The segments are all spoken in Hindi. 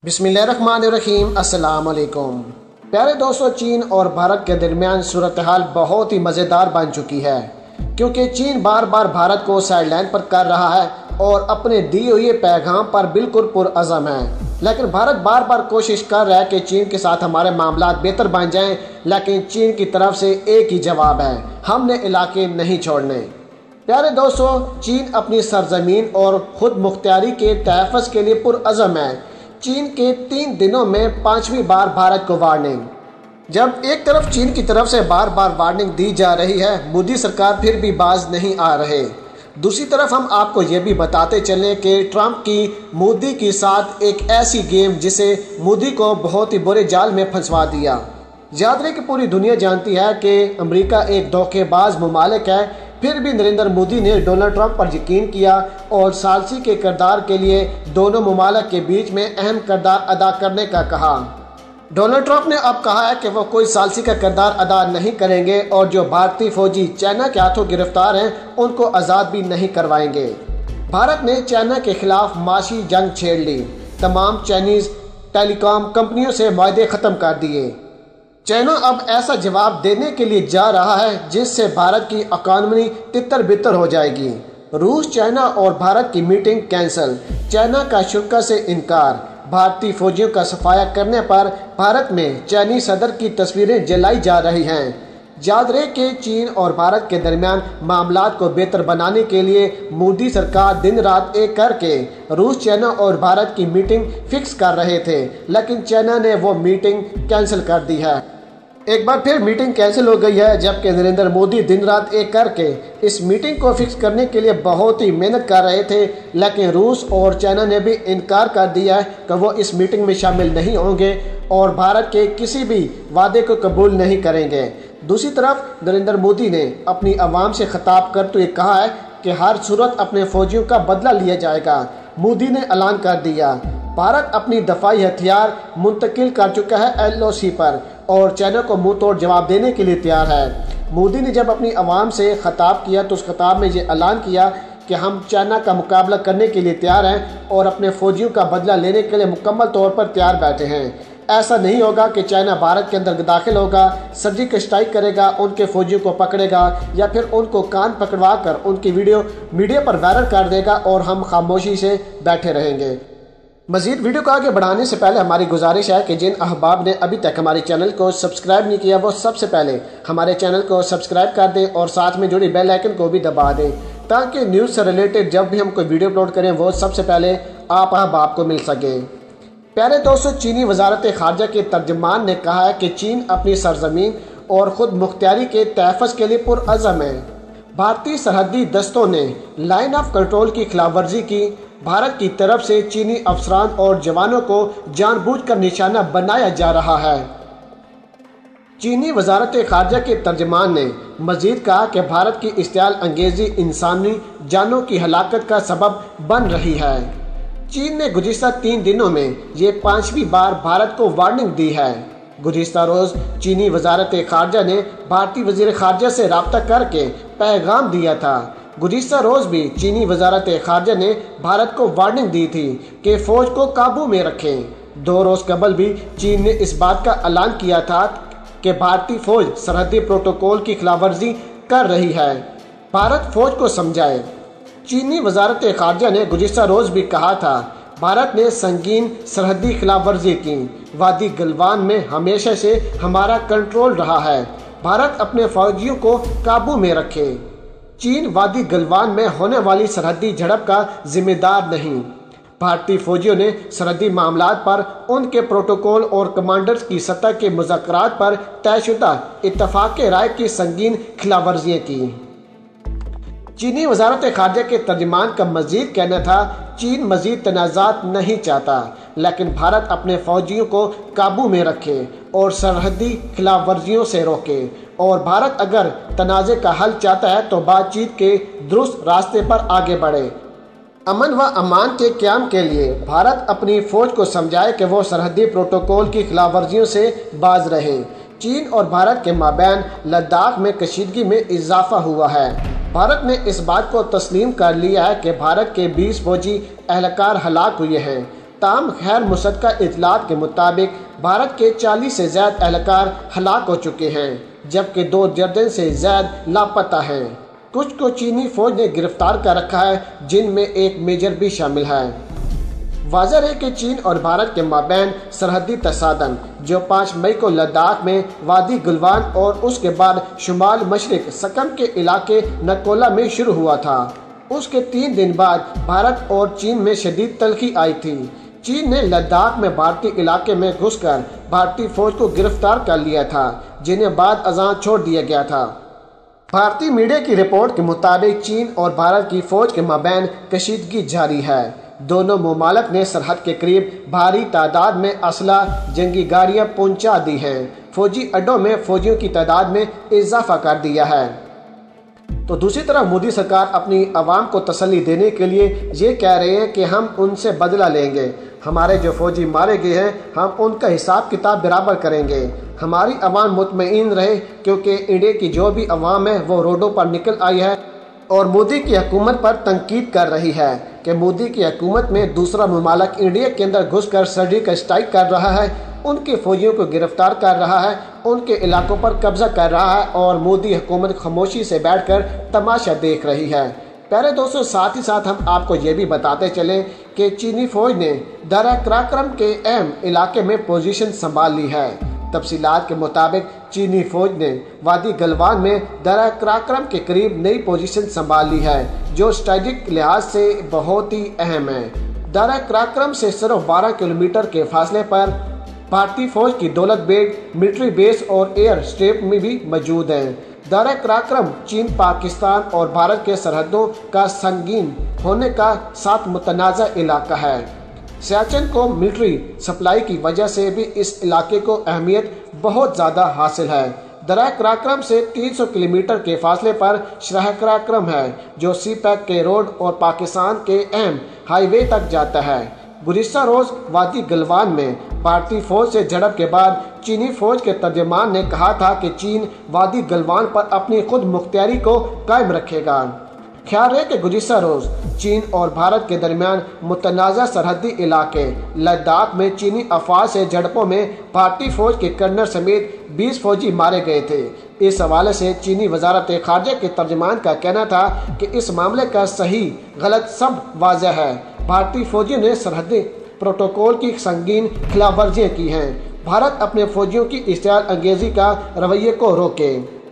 बिस्मिल्लाहिर्रहमानिर्रहीम। अस्सलाम वालेकुम। प्यारे दोस्तों, चीन और भारत के दरमियान सूरत हाल बहुत ही मज़ेदार बन चुकी है, क्योंकि चीन बार बार भारत को साइडलाइन पर कर रहा है और अपने दिए हुए पैगाम पर बिल्कुल पुरअज़म है। लेकिन भारत बार बार कोशिश कर रहा है कि चीन के साथ हमारे मामलात बेहतर बन जाएं, लेकिन चीन की तरफ से एक ही जवाब है, हमने इलाके नहीं छोड़ने। प्यारे दोस्तों, चीन अपनी सरजमीन और खुद मुख्तियारी के तहफ़्फ़ुज़ के लिए पुरअज़म है। चीन के 3 दिनों में 5वीं बार भारत को वार्निंग। जब एक तरफ चीन की तरफ से बार बार वार्निंग दी जा रही है, मोदी सरकार फिर भी बाज नहीं आ रहे। दूसरी तरफ हम आपको ये भी बताते चलें कि ट्रंप की मोदी के साथ एक ऐसी गेम जिसे मोदी को बहुत ही बुरे जाल में फंसवा दिया। याद रहे कि पूरी दुनिया जानती है कि अमेरिका एक धोखेबाज मुमालिक है, फिर भी नरेंद्र मोदी ने डोनाल्ड ट्रंप पर यकीन किया और सालसी के किरदार के लिए दोनों मुमालिक के बीच में अहम किरदार अदा करने का कहा। डोनाल्ड ट्रंप ने अब कहा है कि वो कोई सालसी का किरदार अदा नहीं करेंगे और जो भारतीय फौजी चाइना के हाथों गिरफ्तार हैं उनको आज़ाद भी नहीं करवाएंगे। भारत ने चाइना के खिलाफ माशी जंग छेड़ ली, तमाम चाइनीज़ टेलीकॉम कंपनियों से वायदे ख़त्म कर दिए। चाइना अब ऐसा जवाब देने के लिए जा रहा है जिससे भारत की इकॉनमी तितर बितर हो जाएगी। रूस, चाइना और भारत की मीटिंग कैंसिल, चाइना का शुल्क से इनकार, भारतीय फौजियों का सफाया करने पर भारत में चाइनीज सदर की तस्वीरें जलाई जा रही हैं। याद रहे कि चीन और भारत के दरमियान मामलात को बेहतर बनाने के लिए मोदी सरकार दिन रात एक करके रूस, चाइना और भारत की मीटिंग फिक्स कर रहे थे, लेकिन चाइना ने वो मीटिंग कैंसिल कर दी है। एक बार फिर मीटिंग कैंसिल हो गई है, जबकि नरेंद्र मोदी दिन रात एक करके इस मीटिंग को फिक्स करने के लिए बहुत ही मेहनत कर रहे थे, लेकिन रूस और चाइना ने भी इनकार कर दिया है कि वो इस मीटिंग में शामिल नहीं होंगे और भारत के किसी भी वादे को कबूल नहीं करेंगे। दूसरी तरफ नरेंद्र मोदी ने अपनी आवाम से खिताब करते हुए कहा है कि हर सूरत अपने फौजियों का बदला लिया जाएगा। मोदी ने ऐलान कर दिया, भारत अपनी दफाई हथियार मुंतकिल कर चुका है LOC पर और चाइना को मुंह तोड़ जवाब देने के लिए तैयार है। मोदी ने जब अपनी आवाम से खिताब किया तो उस खिताब में ये ऐलान किया कि हम चाइना का मुकाबला करने के लिए तैयार हैं और अपने फौजियों का बदला लेने के लिए मुकम्मल तौर पर तैयार बैठे हैं। ऐसा नहीं होगा कि चाइना भारत के अंदर दाखिल होगा, सर्जिकल स्ट्राइक करेगा, उनके फौजियों को पकड़ेगा या फिर उनको कान पकड़वा कर उनकी वीडियो मीडिया पर वायरल कर देगा और हम खामोशी से बैठे रहेंगे। मज़ीद वीडियो को आगे बढ़ाने से पहले हमारी गुजारिश है कि जिन अहबाब ने अभी तक हमारे चैनल को सब्सक्राइब नहीं किया वो सबसे पहले हमारे चैनल को सब्सक्राइब कर दें और साथ में जुड़ी बेल आइकन को भी दबा दें, ताकि न्यूज़ से रिलेटेड जब भी हम कोई वीडियो अपलोड करें वो सबसे पहले आप अहबाब को मिल सके। प्यारे दोस्तों, चीनी वजारत खारजा के तर्जमान ने कहा है कि चीन अपनी सरजमीन और ख़ुद मुख्तियारी के तहफ़्फ़ुज़ के लिए पुरअज़म है। भारतीय सरहदी दस्तों ने लाइन ऑफ कंट्रोल की खिलाफ वर्जी की, भारत की तरफ से चीनी अफसरान और जवानों को जानबूझकर निशाना बनाया जा रहा है। चीनी वजारत खारजा के तर्जमान ने मजीद कहा कि भारत की इश्तियाल अंगेज़ी इंसानी जानों की हलाकत का सबब बन रही है। चीन ने गुज़िश्ता 3 दिनों में ये 5वीं बार भारत को वार्निंग दी है। गुज़िश्ता रोज़ चीनी वजारत खारजा ने भारतीय वज़ीर खारजा से रब्ता करके पैगाम दिया था। गुज़िश्ता रोज़ भी चीनी वजारत खारजा ने भारत को वार्निंग दी थी कि फ़ौज को काबू में रखें। 2 रोज़ कबल भी चीन ने इस बात का ऐलान किया था कि भारतीय फ़ौज सरहदी प्रोटोकॉल की खिलाफवर्जी कर रही है, भारत फ़ौज को समझाए। चीनी वजारत खारजा ने गुज़िश्ता रोज़ भी कहा था, भारत ने संगीन सरहदी खिलाफवर्जी की, वादी गलवान में हमेशा से हमारा कंट्रोल रहा है, भारत अपने फौजियों को काबू में रखे। चीन वादी गलवान में होने वाली सरहदी झड़प का जिम्मेदार नहीं। भारतीय फौजियों ने सरहदी मामलात पर उनके प्रोटोकॉल और कमांडर्स की सतह के मुज़ाकरात पर तयशुदा इत्तफाक़ राय की संगीन खिलाफवर्जियाँ की। चीनी वजारत खारजा के तर्जमान का मजीद कहना था, चीन मजीद तनाज़ात नहीं चाहता, लेकिन भारत अपने फौजियों को काबू में रखे और सरहदी खिलाफ वर्जियों से रोके, और भारत अगर तनाज़े का हल चाहता है तो बातचीत के दुरुस्त रास्ते पर आगे बढ़े। अमन व अमान के क़याम के लिए भारत अपनी फ़ौज को समझाए कि वो सरहदी प्रोटोकॉल की खिलाफ वर्जियों से बाज रहे। चीन और भारत के माबैन लद्दाख में कशीदगी में इजाफा हुआ है। भारत ने इस बात को तस्लीम कर लिया है कि भारत के 20 फौजी एहलकार हलाक हुए हैं। ताम खैर मुसद्दका इतलात के मुताबिक भारत के 40 से ज़्यादा एहलकार हलाक हो चुके हैं, जबकि 2 दर्जन से ज़्यादा लापता हैं। कुछ को चीनी फौज ने गिरफ्तार कर रखा है, जिनमें एक मेजर भी शामिल है। वाज़ेह है कि चीन और भारत के माबैन सरहदी तसादम, जो 5 मई को लद्दाख में वादी गलवान और उसके बाद शुमाल मशरिक सकम के इलाके नकोला में शुरू हुआ था, उसके 3 दिन बाद भारत और चीन में शदीद तल्खी आई थी। चीन ने लद्दाख में भारतीय इलाके में घुसकर भारतीय फौज को गिरफ्तार कर लिया था, जिन्हें बाद अज़ां छोड़ दिया गया था। भारतीय मीडिया की रिपोर्ट के मुताबिक चीन और भारत की फौज के माबैन कशीदगी जारी है। दोनों मुमालिक ने सरहद के करीब भारी तादाद में असला जंगी गाड़ियां पहुंचा दी हैं। फौजी अड्डों में फौजियों की तादाद में इजाफा कर दिया है। तो दूसरी तरफ मोदी सरकार अपनी आवाम को तसल्ली देने के लिए ये कह रहे हैं कि हम उनसे बदला लेंगे, हमारे जो फौजी मारे गए हैं हम उनका हिसाब किताब बराबर करेंगे, हमारी आवाम मुतमईन रहे, क्योंकि इंडिया की जो भी आवाम है वो रोडों पर निकल आई है और मोदी की हुकूमत पर तनकीद कर रही है कि मोदी की हुकूमत में दूसरा मुमालिक इंडिया के अंदर घुसकर सर्जिकल स्ट्राइक कर रहा है, उनके फौजियों को गिरफ्तार कर रहा है, उनके इलाकों पर कब्जा कर रहा है और मोदी हुकूमत खामोशी से बैठकर तमाशा देख रही है। प्यारे दोस्तों, साथ ही साथ हम आपको ये भी बताते चलें कि चीनी फौज ने दर्रा कराक्रम के अहम इलाके में पोजीशन संभाल ली है। तफसीलात के मुताबिक चीनी फौज ने वादी गलवान में दर्रा कराक्रम के करीब नई पोजीशन संभाल ली है, जो स्ट्रेटेजिक लिहाज से बहुत ही अहम है। दर्रा कराक्रम से सिर्फ 12 किलोमीटर के फासले पर भारतीय फौज की दौलत बेग मिलिट्री बेस और एयर स्ट्रिप में भी मौजूद है। दर्रा कराक्रम चीन, पाकिस्तान और भारत के सरहदों का संगीन होने का साथ मुतनाज़ा इलाका है। सियाचिन को मिलिट्री सप्लाई की वजह से भी इस इलाके को अहमियत बहुत ज़्यादा हासिल है। दर्रा कराक्रम से 300 किलोमीटर के फासले पर शराह कराक्रम है, जो सी पैक के रोड और पाकिस्तान के अहम हाईवे तक जाता है। गुज़िश्ता रोज़ वादी गलवान में भारतीय फौज से झड़प के बाद चीनी फौज के तर्जमान ने कहा था कि चीन वादी गलवान पर अपनी खुद मुख्तियारी को कायम रखेगा। ख्याल है कि गुज़िश्ता रोज़ चीन और भारत के दरमियान मुतनाज़ा सरहदी इलाके लद्दाख में चीनी अफवाज से झड़पों में भारतीय फौज के कर्नल समेत 20 फौजी मारे गए थे। इस हवाले से चीनी वजारत खारजा के तर्जमान का कहना था कि इस मामले का सही गलत सब वाज़ेह है। भारतीय फौजियों ने सरहदी प्रोटोकॉल की संगीन खिलाफवर्जियाँ की हैं। भारत अपने फौजियों की इश्तियाल अंगेजी का रवैये को रोके।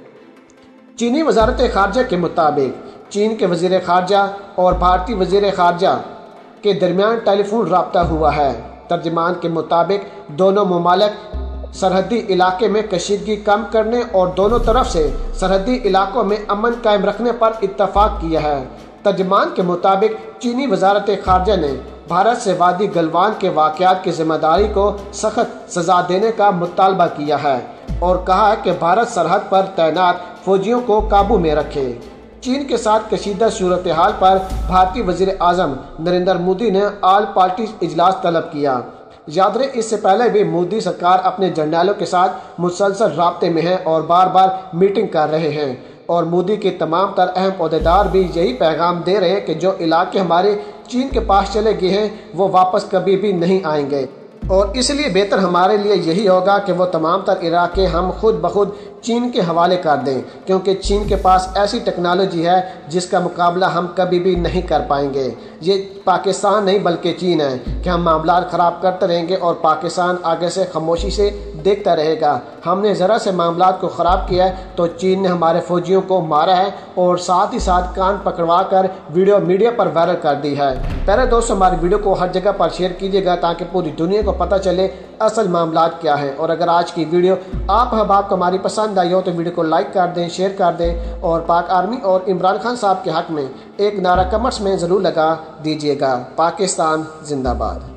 चीनी वजारत खारजा के मुताबिक चीन के वज़ीर खारजा और भारतीय वज़ीर खारजा के दरमियान टेलीफोन रब्ता हुआ है। तर्जमान के मुताबिक दोनों मुमालिक सरहदी इलाके में कशीदगी कम करने और दोनों तरफ से सरहदी इलाकों में अमन कायम रखने पर इत्तफाक किया है। तर्जमान के मुताबिक चीनी वजारत खारजा ने भारत से वादी गलवान के वाक़यात की जिम्मेदारी को सख्त सज़ा देने का मुतालबा किया है और कहा है कि भारत सरहद पर तैनात फौजियों को काबू में रखे। चीन के साथ कशीदा सूरत हाल पर भारतीय वज़ीर आज़म नरेंद्र मोदी ने ऑल पार्टी इजलास तलब किया। याद रहे, इससे पहले भी मोदी सरकार अपने जर्नैलों के साथ मुसलसल राब्ते में है और बार बार मीटिंग कर रहे हैं और मोदी के तमाम तर अहम ओहदेदार भी यही पैगाम दे रहे हैं कि जो इलाके हमारे चीन के पास चले गए हैं वो वापस कभी भी नहीं आएंगे और इसलिए बेहतर हमारे लिए यही होगा कि वो तमाम तर इलाके हम खुद ब खुद चीन के हवाले कर दें, क्योंकि चीन के पास ऐसी टेक्नोलॉजी है जिसका मुकाबला हम कभी भी नहीं कर पाएंगे। ये पाकिस्तान नहीं बल्कि चीन है कि हम मामला ख़राब करते रहेंगे और पाकिस्तान आगे से खामोशी से देखता रहेगा। हमने ज़रा से मामला को ख़राब किया है तो चीन ने हमारे फौजियों को मारा है और साथ ही साथ कान पकड़वा कर वीडियो मीडिया पर वायरल कर दी है। प्यारे दोस्तों, हमारी वीडियो को हर जगह पर शेयर कीजिएगा ताकि पूरी दुनिया को पता चले असल मामला क्या है। और अगर आज की वीडियो आप को हमारी पसंद आई हो तो वीडियो को लाइक कर दें, शेयर कर दें और पाक आर्मी और इमरान खान साहब के हक में एक नारा कमेंट्स में ज़रूर लगा दीजिएगा। पाकिस्तान जिंदाबाद।